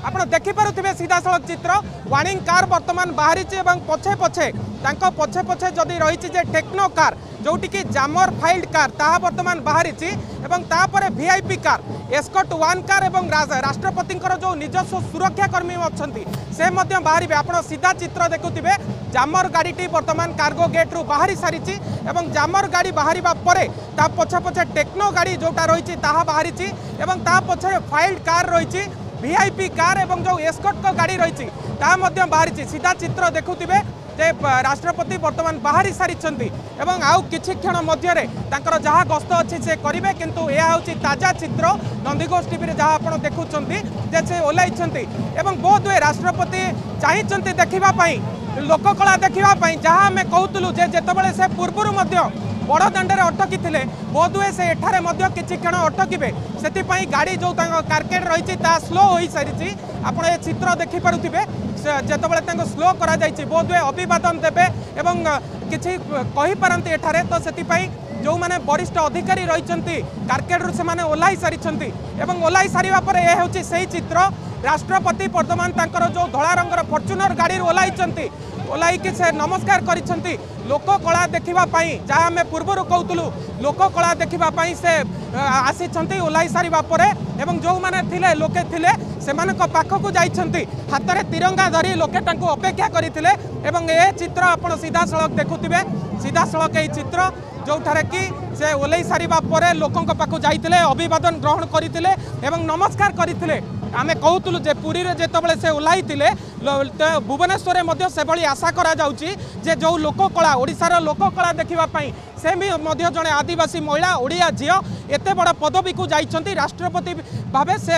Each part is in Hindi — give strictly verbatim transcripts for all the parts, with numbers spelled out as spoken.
आप देखिपे सीधा सड़क चित्र वार्निंग कार बर्तमान बाहरी पछे पछे पछे पछे जदि रही टेक्नो कार जोटी की जामर फाइल्ड कार ताहा बर्तमान बाहरी तापर VIP car escort one car एवं राष्ट्रपति जो निजस्व सुरक्षाकर्मी अच्छा से बाहर आप सीधा चित्र देखुवे जामर गाड़ी बर्तमान कार्गो गेट रु बाहरी सारी जामर गाड़ी बाहर परे पछे पछे टेक्नो गाड़ी जोटा रही बाहरी पछे फाइल्ड कार रही वीआईपी कार एवं जो एस्कॉर्ट गाड़ी रही बाहरी सीधा चित्र देखुवे जे राष्ट्रपति बर्तमान बाहरी सारी एवं आउ किछि क्षण मध्य जहाँ गस्त अच्छी से करेंगे किंतु यह हूँ ताजा चित्र नंदीघोष टीवी जहाँ आप देखुं से ओह्ल बहुत हुए राष्ट्रपति चाहते देखापी लोककला देखापी जहाँ आम कहूलु जितेबाला से पूर्वर बड़ दाण्डे अटकी थे बहुत हुए से एठारे किछि क्षण अटकबे से गाड़ी जो कारकेट रही स्लो हो सारी आप चित्र देखिपे जितेबाला स्लो करा बहुत हुए अभिवादन देवे एवं किछि कहि पारंती एठारे तो से जो माने वरिष्ठ अधिकारी रही कारकेट रु से ओह्ल सारी ओह्ल सारा पर यह हूँ से चित्र राष्ट्रपति बर्तमान जो धला रंगर फॉर्च्यूनर गाड़ी ओह्ल ओह्ल से नमस्कार करिसेंती लोक कला देखापी जहाँ आम पूर्वर कहूलु लोक कला देखापी से आसी ओह्ल सारा पर एवं जो मैंने थिले लोके थिले से पाखक जाइछंती हाथ में तिरंगा धरी लोके अपेक्षा करते एवं ए चित्र आप सीधा सड़क देखुवे सीधा सड़क यही चित्र जो कि से ओह्ल सारा पर लोकों पाखक जाइए अभिवादन ग्रहण करते एवं नमस्कार करते आम कहूलु जे पुरी रे जेतबेले से ओह्लैथिले भुवनेश्वर में से भली आशा करा जाउची जे जो लोककला ओडिशार लोककला देखापी से भी जड़े आदिवासी महिला ओडिया झील एत बड़ पदवी को जाइछंती राष्ट्रपति भावे से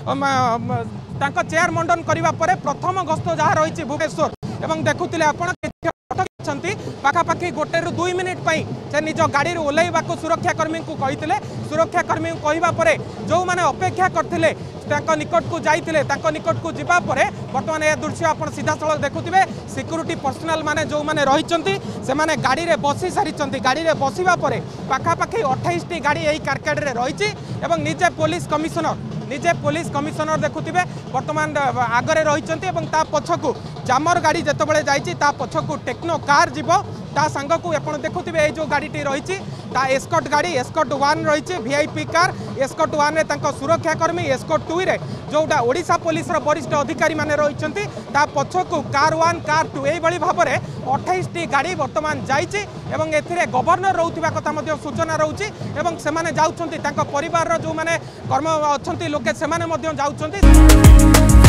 चेयर मंडन करने पर प्रथम गस्त जहाँ रही भुवनेश्वर एवं देखुले आप पाखापाखि गोटे रु दुई मिनिट से निज गाड़ी ओह्लैवा सुरक्षाकर्मी को कही सुरक्षाकर्मी को कहवा जो मैंने अपेक्षा करते निकट को जाइए निकट को जीवा परे बर्तमान यह दृश्य आप सीधा सड़क देखुवे सिक्यूरीटी पर्सनाल माने जो मैंने रही से माने गाड़ी रे बसी सारी गाड़ी रे बसवा परे पाखापाखि अट्ठाईस टी गाड़ी यही कारकेड रे रही एवं निजे पुलिस कमिशनर निजे पुलिस कमिशनर देखुवे बर्तमान आगरे रही पछकू जामर गाड़ी जितेबाला जाइए पछकू टेक्नो कार जीव ता सांग को आप देखुवे ये जो गाड़ी रही एस्कॉर्ट गाड़ी एस्कॉर्ट वन रही वीआईपी कार एस्कॉर्ट वन रे सुरक्षाकर्मी एस्कॉर्ट टू रे जोटा ओडिशा पुलिस वरिष्ठ अधिकारी माने रही पछकू कार वन कार टू यही भाव में अट्ठाईस टी गाड़ी बर्तमान जाइए गवर्नर रोकवा कथा सूचना रोचे से जाऊँच परिवार जो मैंने कर्म अच्छा लोके से जाऊँच।